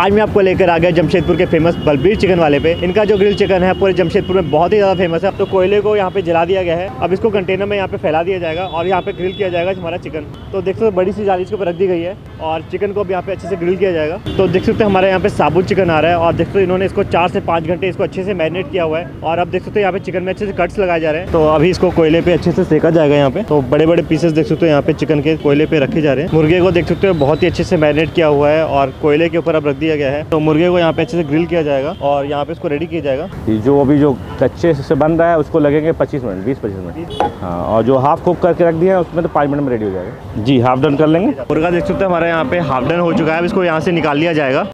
आज मैं आपको लेकर आ गया जमशेदपुर के फेमस बलबीर चिकन वाले पे। इनका जो ग्रिल चिकन है पूरे जमशेदपुर में बहुत ही ज़्यादा फेमस है। तो कोयले को यहाँ पे जला दिया गया है, अब इसको कंटेनर में यहाँ पे फैला दिया जाएगा और यहाँ पे ग्रिल किया जाएगा हमारा चिकन। तो देख सकते हो बड़ी सी जाली इसके ऊपर रख दी गई है और चिकन को अब यहाँ पे अच्छे से ग्रिल किया जाएगा। तो देख सकते हो हमारे यहाँ पे साबुत चिकन आ रहा है और देख सकते हो इन्होंने इसको 4 से 5 घंटे इसको अच्छे से मैरिनेट किया हुआ है। और अब देख सकते हो यहाँ पे चिकन में अच्छे से कट्स लगाए जा रहे हैं। तो अभी इसको कोयले पे अच्छे से सेका जाएगा यहाँ पे। तो बड़े बड़े पीसेस देख सकते हो यहाँ पे चिकन के कोयले पे रखे जा रहे हैं। मुर्गे को देख सकते हो बहुत ही अच्छे से मैरिनेट किया हुआ है और कोयले के ऊपर अब रख दिया गया है। तो मुर्गे को यहाँ पे अच्छे से ग्रिल किया जाएगा और यहाँ पे इसको रेडी किया जाएगा। जो अभी जो कच्चे से बन रहा है उसको लगेंगे 25 मिनट 20-25 मिनट। हाँ, और जो हाफ कुक करके रख दिया है उसमें तो 5 मिनट में रेडी हो जाएगा। जी हाफ डन कर लेंगे। मुर्गा देख सकते हो हमारे यहाँ पे हाफ डन हो चुका है। अब इसको यहाँ से निकाल लिया जाएगा।